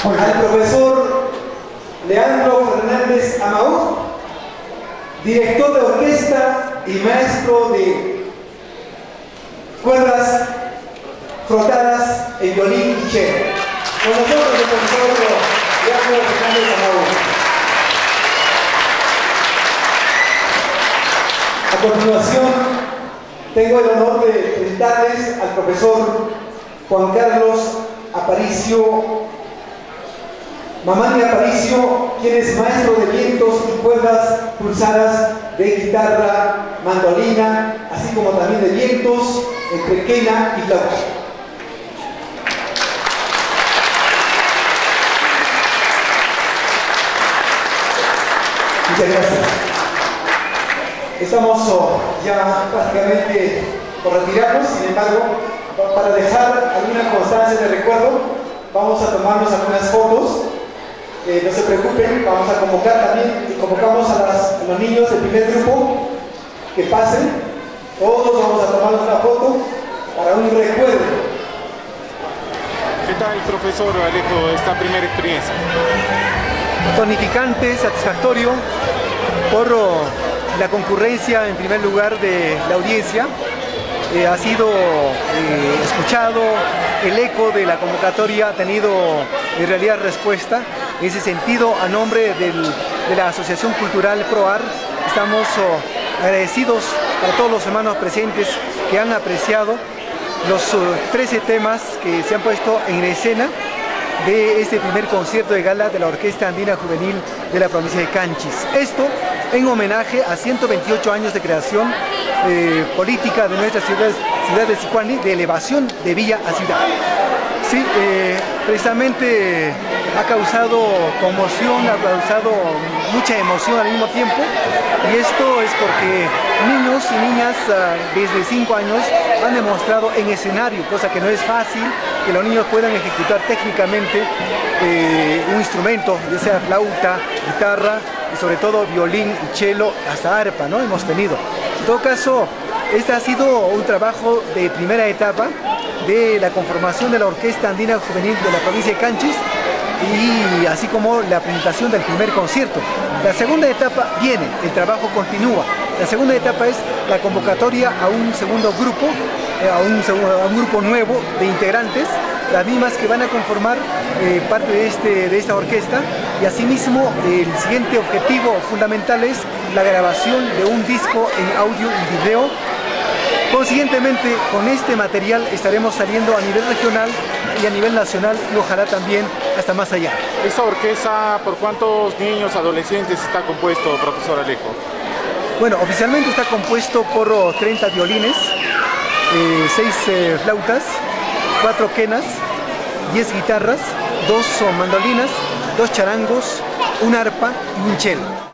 al profesor Leandro Fernández Amaú, director de orquesta y maestro de cuerdas frotadas en violín y cello. Con nosotros el profesor Leandro Fernández Amaú. A continuación, tengo el honor de presentarles al profesor Juan Carlos Aparicio Mamani Aparicio, quien es maestro de vientos y cuerdas pulsadas de guitarra, mandolina, así como también de vientos entre quena y flauta. Muchas gracias. Estamos ya prácticamente por retirarnos, sin embargo, para dejar alguna constancia de recuerdo, vamos a tomarnos algunas fotos. No se preocupen, vamos a convocar también y convocamos a los niños del primer grupo que pasen. Todos vamos a tomarnos una foto para un recuerdo. ¿Qué tal, profesor Alejo, esta primera experiencia? Tonificante, satisfactorio por la concurrencia en primer lugar de la audiencia. Ha sido escuchado, el eco de la convocatoria ha tenido en realidad respuesta. En ese sentido, a nombre de la Asociación Cultural ProAR, estamos agradecidos a todos los hermanos presentes que han apreciado los 13 temas que se han puesto en escena de este primer concierto de gala de la Orquesta Andina Juvenil de la provincia de Canchis. Esto en homenaje a 128 años de creación política de nuestra ciudad de Sicuani, de elevación de villa a ciudad. Sí, precisamente ha causado conmoción, ha causado mucha emoción al mismo tiempo, y esto es porque niños y niñas desde 5 años han demostrado en escenario, cosa que no es fácil, que los niños puedan ejecutar técnicamente un instrumento, ya sea flauta, guitarra y sobre todo violín y cello, hasta arpa, ¿no? Hemos tenido. En todo caso, este ha sido un trabajo de primera etapa de la conformación de la Orquesta Andina Juvenil de la provincia de Canchis, y así como la presentación del primer concierto. La segunda etapa viene, el trabajo continúa. La segunda etapa es la convocatoria a un segundo grupo, a un grupo nuevo de integrantes, las mismas que van a conformar parte de esta orquesta, y asimismo el siguiente objetivo fundamental es la grabación de un disco en audio y video. Consiguientemente, con este material estaremos saliendo a nivel regional y a nivel nacional, y ojalá también hasta más allá. ¿Esta orquesta por cuántos niños, adolescentes está compuesto, profesor Alejo? Bueno, oficialmente está compuesto por 30 violines, 6 flautas, 4 quenas, 10 guitarras, 2 mandolinas, 2 charangos, un arpa y un cello.